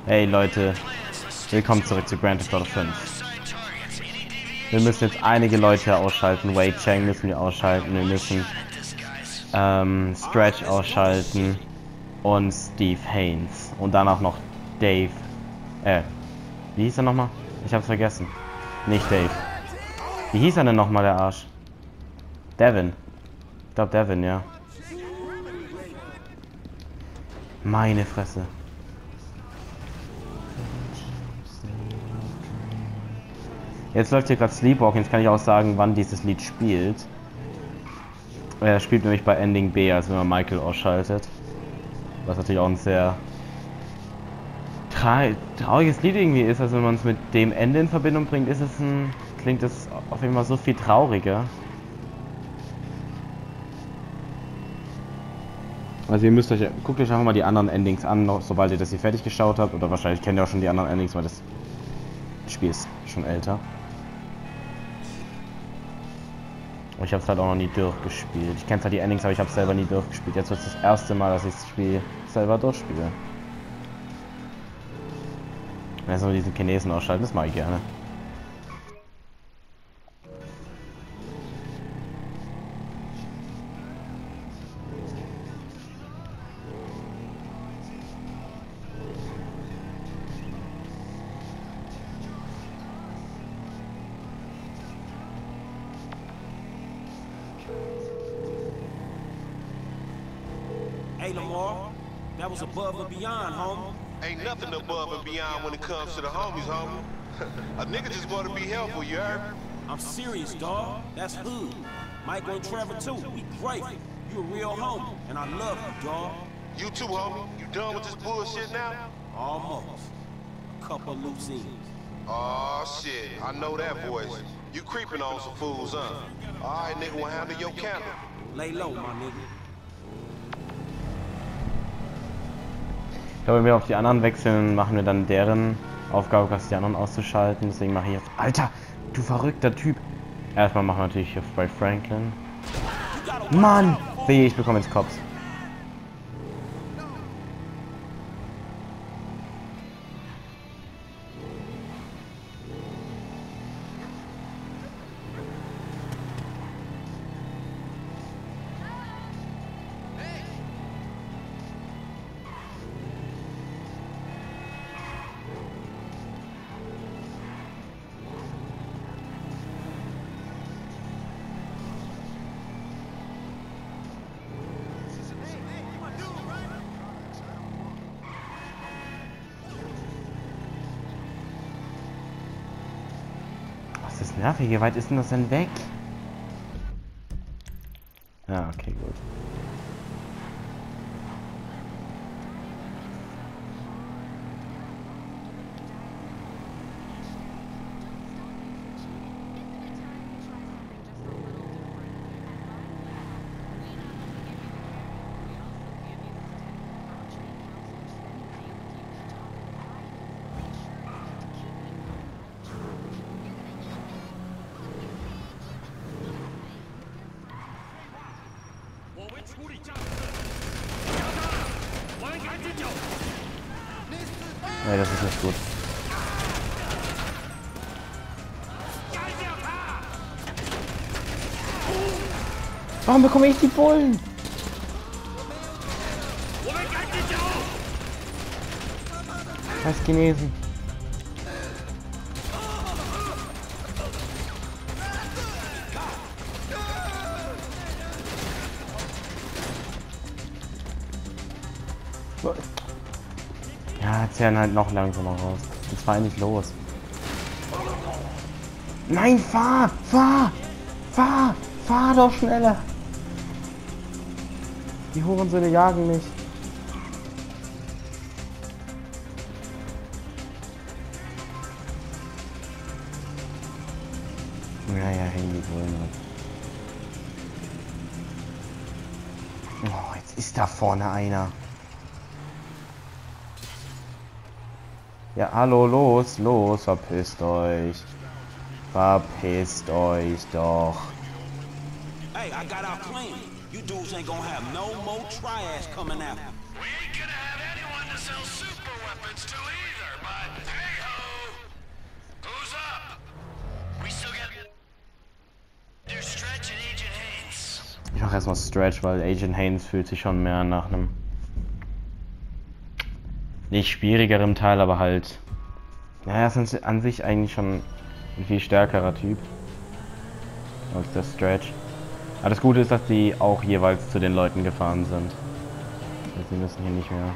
Hey Leute, willkommen zurück zu Grand Theft Auto 5. Wir müssen jetzt einige Leute ausschalten. Wei Cheng müssen wir ausschalten. Wir müssen Stretch ausschalten und Steve Haynes. Und danach noch Dave. Wie hieß er nochmal? Ich hab's vergessen. Nicht Dave. Wie hieß er denn nochmal, der Arsch? Devin. Ich glaube Devin, ja. Meine Fresse. Jetzt läuft hier gerade Sleepwalking. Jetzt kann ich auch sagen, wann dieses Lied spielt. Er spielt nämlich bei Ending B, also wenn man Michael ausschaltet. Was natürlich auch ein sehr trauriges Lied irgendwie ist. Also wenn man es mit dem Ende in Verbindung bringt, klingt es auf jeden Fall so viel trauriger. Also ihr müsst guckt euch einfach mal die anderen Endings an, sobald ihr das hier fertig geschaut habt. Oder wahrscheinlich kennt ihr auch schon die anderen Endings, weil das Spiel ist schon älter. Und ich habe es halt auch noch nie durchgespielt. Ich kenne zwar die Endings, aber ich habe es selber nie durchgespielt. Jetzt wird es das erste Mal, dass ich das Spiel selber durchspiele. Also diesen Chinesen ausschalten, das mache ich gerne. Hey Lamar, that was above and beyond, homie. Ain't nothing above and beyond when it comes to the homies, homie. A nigga just want to be helpful, you heard? I'm serious, dawg. That's hood. Michael and Trevor too. We grateful. You a real homie, and I love you, dawg. You too, homie. You done with this bullshit now? Almost. A couple loose ends. Aw, shit. I know that voice. You creeping on some fools, huh? Alright, nigga, will handle your candle. Lay low, my nigga. Ich glaube, wenn wir auf die anderen wechseln, machen wir dann deren Aufgabe, die anderen auszuschalten. Deswegen mache ich jetzt... Alter, du verrückter Typ! Erstmal machen wir natürlich hier bei Franklin. Mann! Wehe, ich bekomme jetzt Cops. Das ist nervig, wie weit ist denn das denn weg? Ja, okay, gut. Nee, das ist nicht gut. Warum bekomme ich die Bullen? Scheiß Chinesen. Ja, zählen halt noch langsamer raus. Jetzt fahr nicht los. Nein, fahr! Fahr! Fahr! Fahr doch schneller! Die Hurensöhne jagen mich. Naja, hängen die Bullen ab. Oh, jetzt ist da vorne einer. Ja, hallo, los, los, verpisst euch. Verpisst euch doch. Hey, I got our plan. You dudes ain't gonna have no more triads coming after. We ain't gonna have anyone to sell super weapons to either. erstmal Stretch, weil Agent Haynes fühlt sich schon mehr nach einem nicht schwierigerem Teil, aber halt, naja, es ist an sich eigentlich schon ein viel stärkerer Typ als der Stretch. Aber das Gute ist, dass die auch jeweils zu den Leuten gefahren sind. Also sie müssen hier nicht mehr.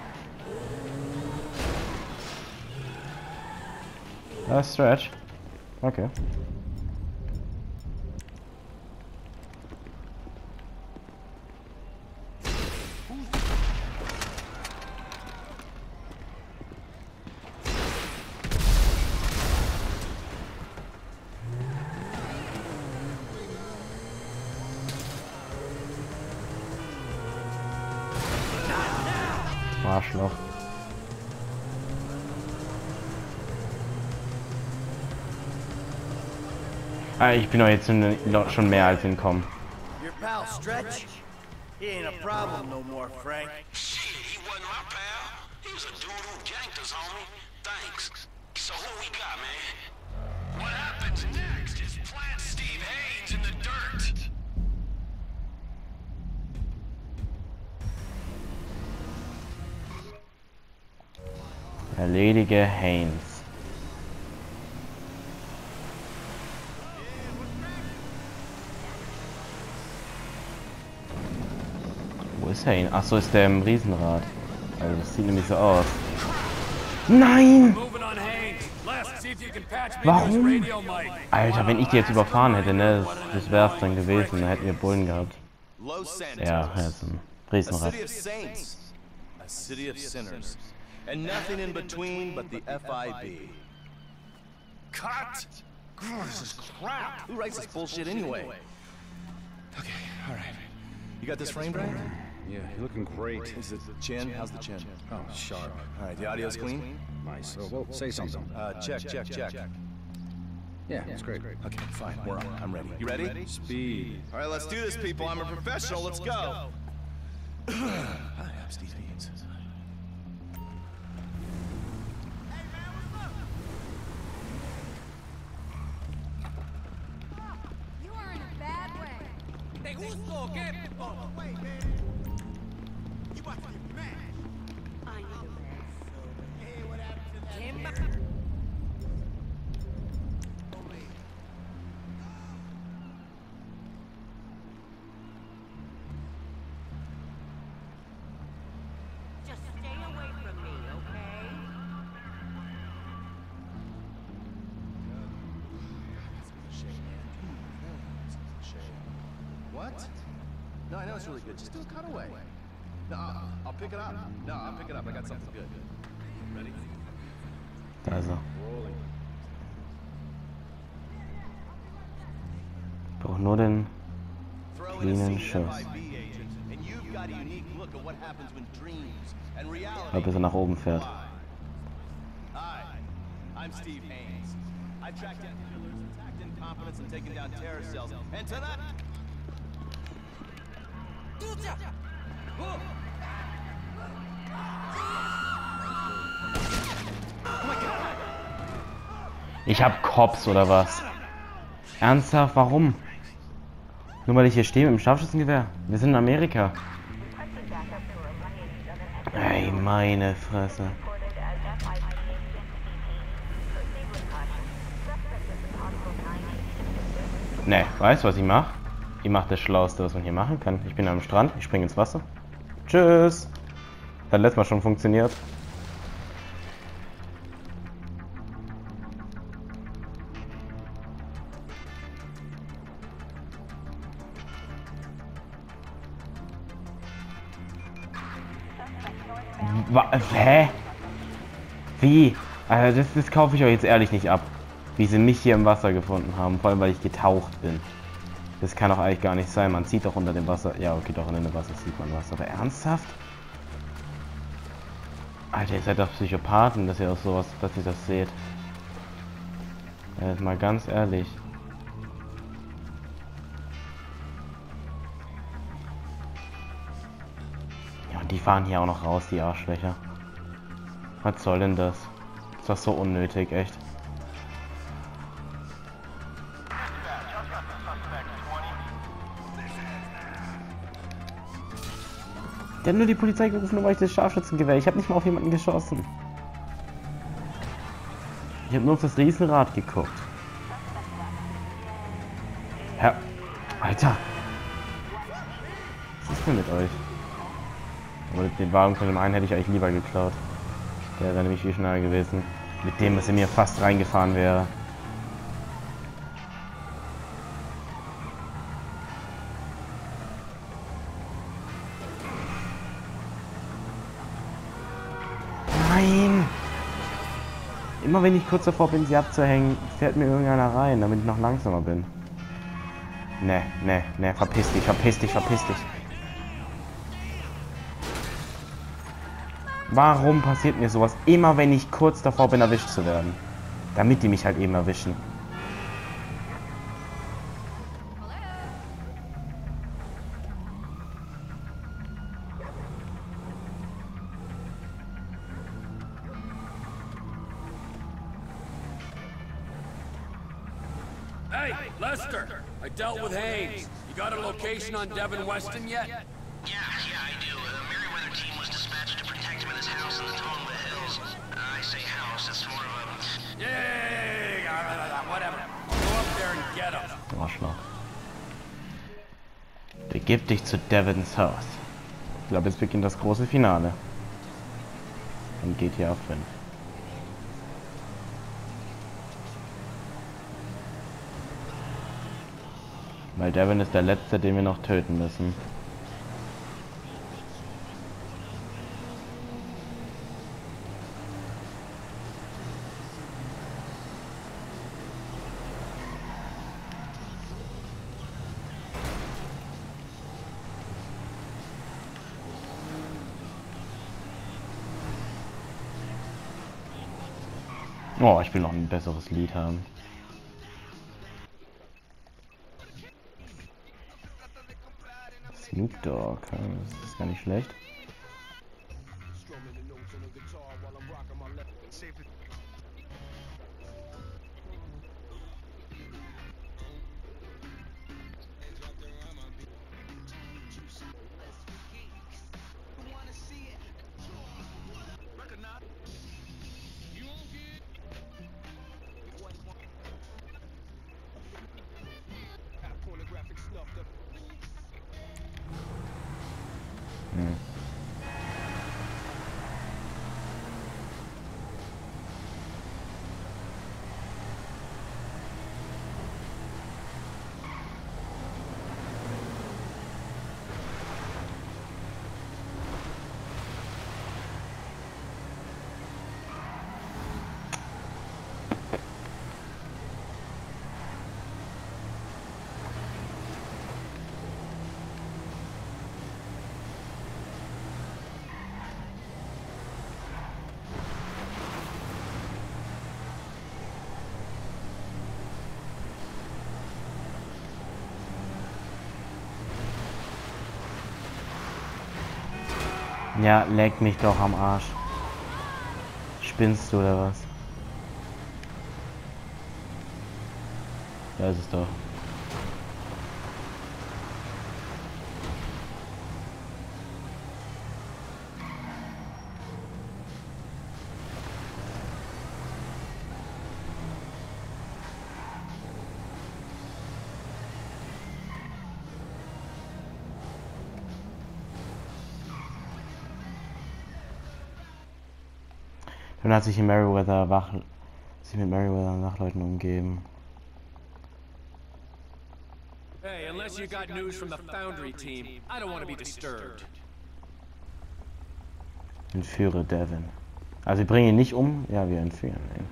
Da ist Stretch. Okay. Arschloch. Ah, ich bin doch jetzt schon mehr als entkommen. Your pal Stretch? He ain't a problem no more, Frank. Shit, he wasn't my pal. He was a dude who ganked us, homie. Thanks. So who we got, man? What happens next is plant Steve Haynes in the dirt. Erledige Haynes. Wo ist Haynes? Achso, ist der im Riesenrad. Also das sieht nämlich so aus. Nein! Warum? Alter, wenn ich die jetzt überfahren hätte, ne? Das wär's dann gewesen. Da hätten wir Bullen gehabt. Ja, er ist ein Riesenrad. A city of sinners. And nothing in between but the FIB. Cut! God, this is crap. Who writes this bullshit anyway? Okay, alright. You got this framed right? Yeah, you're looking great. Is it chin? How's the chin? Oh, sharp. Alright, the audio's clean? Nice. Well, say something. Check. Yeah, that's great. Okay, fine, we're on. I'm ready. You ready? Speed. Alright, let's do this, people. I'm a professional. Let's go. Hi, I'm Steve Haynes. You are in a bad way. Te gusto o qué? Oh, wait, man. You about to get mad. I know that. Hey, what happened to that? Just stay away from me, okay? What? No, I know it's really good. Just do a cutaway. No, I'll pick it up. No, I'll pick it up. I got something good. Ready? Da ist er. Ich brauche nur den Throw in a cleanen scene Schuss. FIB agent, and you've got a unique look at what happens when dreams and reality. Bis er nach oben fährt. Hi, I'm Steve Haynes. I've tracked down killers, attacked incompetence, and taken down terror cells. And tonight, Ich hab Cops oder was? Ernsthaft, warum? Nur weil ich hier stehe mit dem Scharfschützengewehr. Wir sind in Amerika. Ey, meine Fresse. Ne, weißt du, was ich mache? Ich mache das Schlauste, was man hier machen kann. Ich bin am Strand, ich springe ins Wasser. Tschüss. Hat letztes Mal schon funktioniert. Hä? Wie? Also das kaufe ich euch jetzt ehrlich nicht ab. Wie sie mich hier im Wasser gefunden haben. Vor allem, weil ich getaucht bin. Das kann doch eigentlich gar nicht sein. Man sieht doch unter dem Wasser. Ja, okay, doch unter dem Wasser sieht man was. Aber ernsthaft? Alter, ihr seid doch Psychopathen, dass ihr auch sowas, dass ihr das seht. Ja, jetzt mal ganz ehrlich. Ja, und die fahren hier auch noch raus, die Arschlöcher. Was soll denn das? Ist doch so unnötig, echt. Der hat nur die Polizei gerufen, nur weil ich das Scharfschützengewehr. Ich habe nicht mal auf jemanden geschossen. Ich habe nur auf das Riesenrad geguckt. Herr... Alter! Was ist denn mit euch? Aber den Wagen von dem einen hätte ich eigentlich lieber geklaut. Der wäre nämlich viel schneller gewesen. Mit dem, was in mir fast reingefahren wäre. Nein! Immer wenn ich kurz davor bin, sie abzuhängen, fährt mir irgendeiner rein, damit ich noch langsamer bin. Ne, verpiss dich, verpiss dich, verpiss dich. Warum passiert mir sowas immer, wenn ich kurz davor bin, erwischt zu werden? Damit die mich halt eben erwischen. Hey, Lester! I dealt with Haynes. You got a location on Devin Weston yet? Yeah, I do. The Merryweather team was dispatched to protect him in his house in the Tonga Hills. I say house, it's more of a... Yeah, whatever. Go up there and get him. Arschloch. Begib dich zu Devins Haus. Ich glaube, jetzt beginnt das große Finale. Und GTA 5. Weil Devin ist der Letzte, den wir noch töten müssen. Oh, ich will noch ein besseres Lied haben. Snoop Dogg, das ist gar nicht schlecht. Ja, leck mich doch am Arsch. Spinnst du oder was? Da ist es doch. Dann hat sich mit Merryweather Wachleuten umgeben. Hey, unless you got news from the Foundry team, I don't want to be disturbed. Entführe Devin. Also wir bringen ihn nicht um, ja, wir entführen ihn.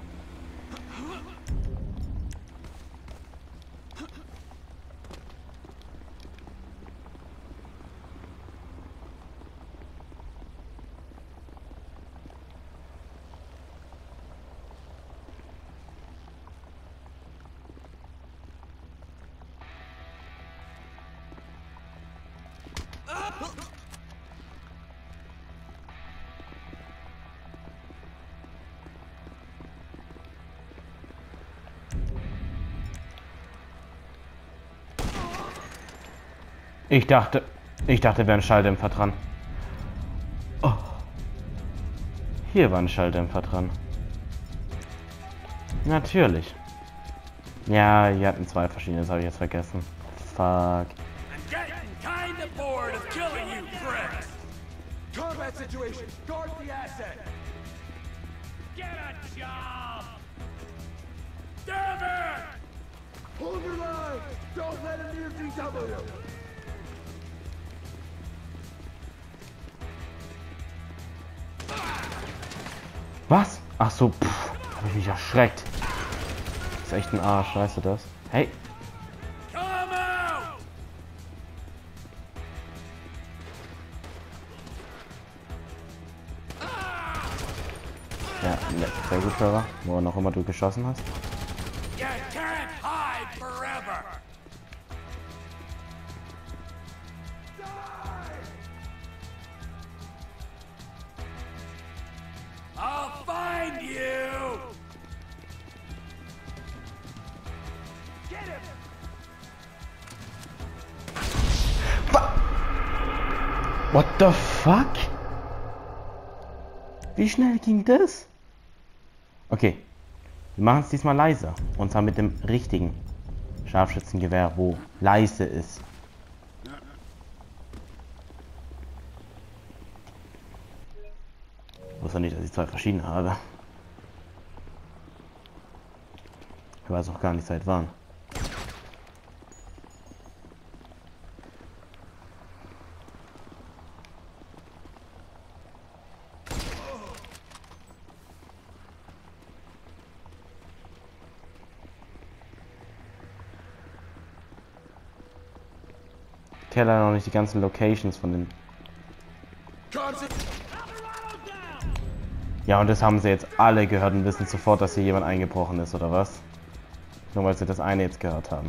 Ich dachte, wäre ein Schalldämpfer dran. Hier war ein Schalldämpfer dran. Natürlich. Ja, wir hatten zwei verschiedene, das habe ich jetzt vergessen. Fuck. I'm getting kinda bored of killing you, pricks! Combat situation. Guard the asset. Get a job! Devin! Hold your line. Don't let him near DW. Was? Ach so, hab ich mich erschreckt. Das ist echt ein Arsch, weißt du das? Hey. Come out! Ja, ne, sehr gut, Trevor. Wo noch immer du geschossen hast. You can't hide forever! I'll find you! Get him! What the fuck? Wie schnell ging das? Okay. Wir machen es diesmal leiser. Und zwar mit dem richtigen Scharfschützengewehr, wo leise ist. Ich wusste nicht, dass ich zwei verschiedene habe. Ich weiß auch gar nicht, seit wann. Ich kenne leider noch nicht die ganzen Locations von den... Ja, und das haben sie jetzt alle gehört und wissen sofort, dass hier jemand eingebrochen ist, oder was? Nur weil sie das eine jetzt gehört haben.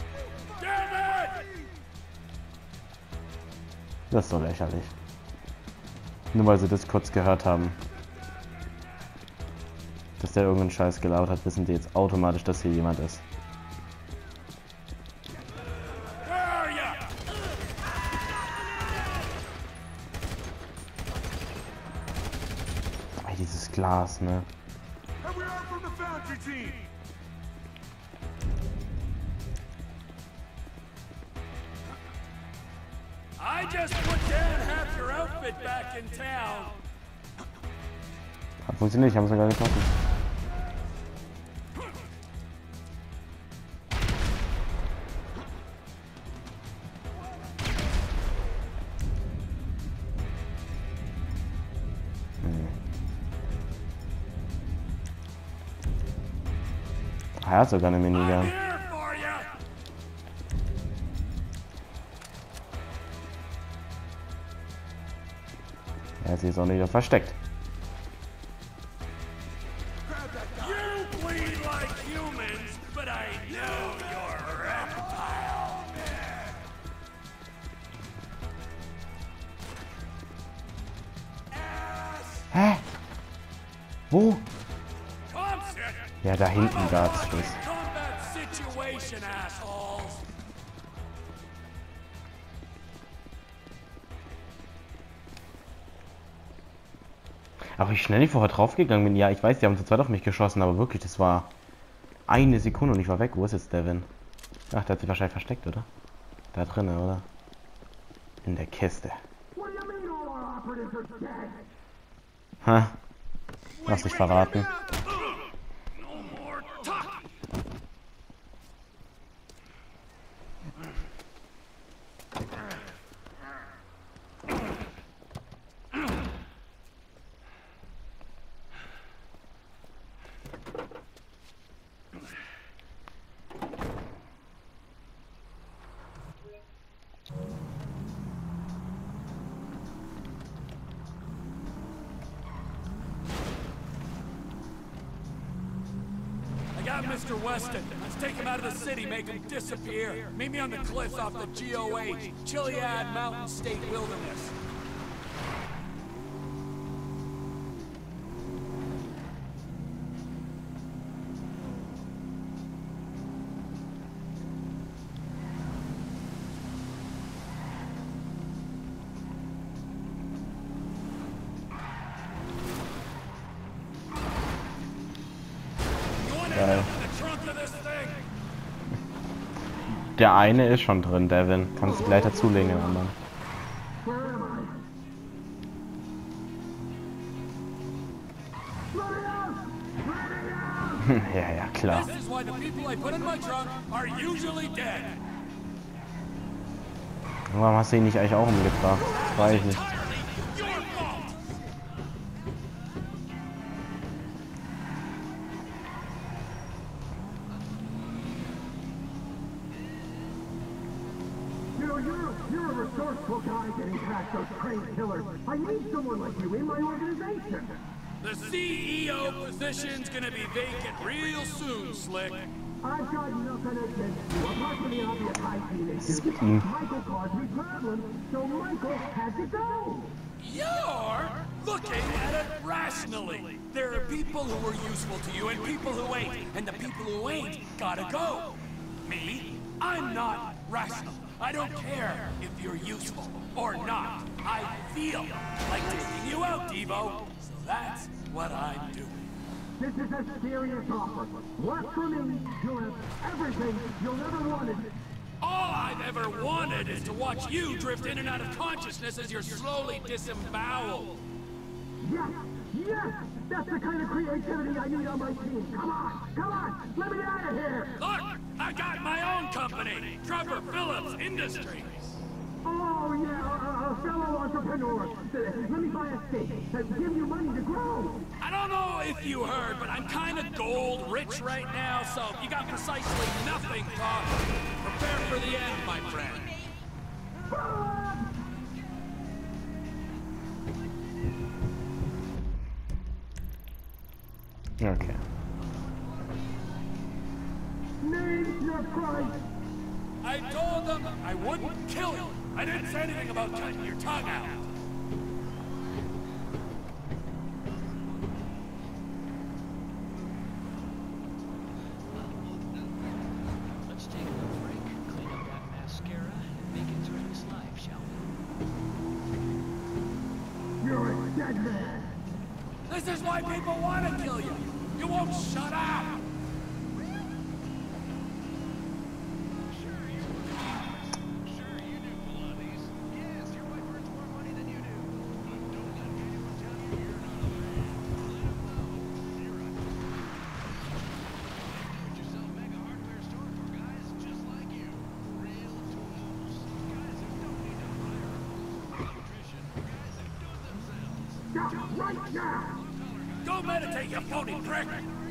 Das ist so lächerlich. Nur weil sie das kurz gehört haben. Dass der irgendeinen Scheiß gelabert hat, wissen die jetzt automatisch, dass hier jemand ist. Ey, dieses Glas, ne? I just put down half your outfit back in town. Hat funktioniert, ich habe sogar getroffen. Er hat sogar eine Minigun. Here for you. Er ist jetzt auch nicht versteckt. You bleed like humans, but I know you're a reptile. Hä? Wo? Thompson! Ja, da hinten gab's das. Combat situation, assholes! Aber wie schnell ich vorher draufgegangen bin. Ja, ich weiß, die haben zu zweit auf mich geschossen, aber wirklich, das war eine Sekunde und ich war weg. Wo ist jetzt Devin? Ach, der hat sich wahrscheinlich versteckt, oder? Da drinnen, oder? In der Kiste. Ha? Lass dich verraten. No more talking! I got Mr. Weston. Let's take him out of the city, make him disappear. Meet me on the cliffs off the GOH, Chiliad Mountain State Wilderness. Geil. The trunk of this thing. Der eine ist schon drin, Devin. Kannst du gleich dazulegen, den anderen. Ja, klar. This is why the people I put in my trunk are usually dead. Warum hast du ihn nicht eigentlich auch umgebracht? Das weiß ich nicht. Your fault. You know, you're a resourceful guy getting past those crazy killers. I need someone like you in my organization. The CEO position's gonna be vacant real soon, Slick. I've got nothing against you, apart from the obvious hygiene issues. mit ihm? Michael caused me problems, so Michael had to go. You're looking at it rationally. There are people who are useful to you and people who ain't. And the people who ain't gotta go. Me? I'm not rational. I don't care if you're useful or not. I feel like taking you out, Devo. So that's what I'm doing. This is a serious offer. Work for me, you'll have everything you'll never wanted. All I've ever wanted is to watch you drift in and out of consciousness as you're slowly disemboweled. Yes, yes, that's the kind of creativity I need on my team. Come on, let me out of here. Look, I got my own company, Trevor Phillips Industries. Oh yeah, a fellow entrepreneur. Let me buy a stake and give you money to grow. I don't know if you heard, but I'm kind of gold rich right now, so you got precisely nothing, Pop. Prepare for the end, my friend. Okay. Name your price. I told them I wouldn't kill you. I didn't say anything about cutting your tongue out. Let's take a little break, clean up that mascara, and make it through this life, shall we? You're a dead man. This is why people want to kill you. You won't shut up. Right now. Go meditate, you phony prick.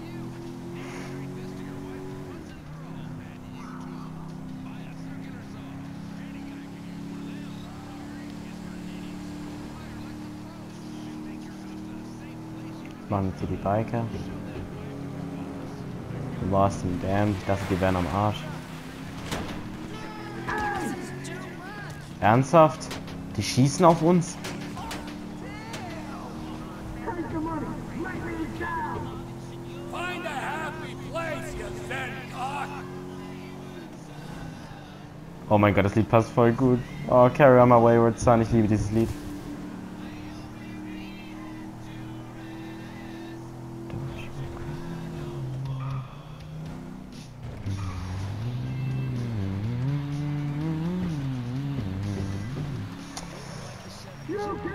Machen wir die Biker. Du warst ein Damn. Ich dachte, die wären am Arsch. Ernsthaft? Die schießen auf uns? Find a happy place, you Zen cock. Oh mein Gott, das Lied passt voll gut. Oh, Carry On My Wayward Son, ich liebe dieses Lied.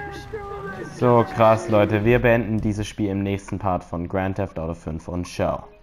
So krass, Leute. Wir beenden dieses Spiel im nächsten Part von Grand Theft Auto 5 und ciao.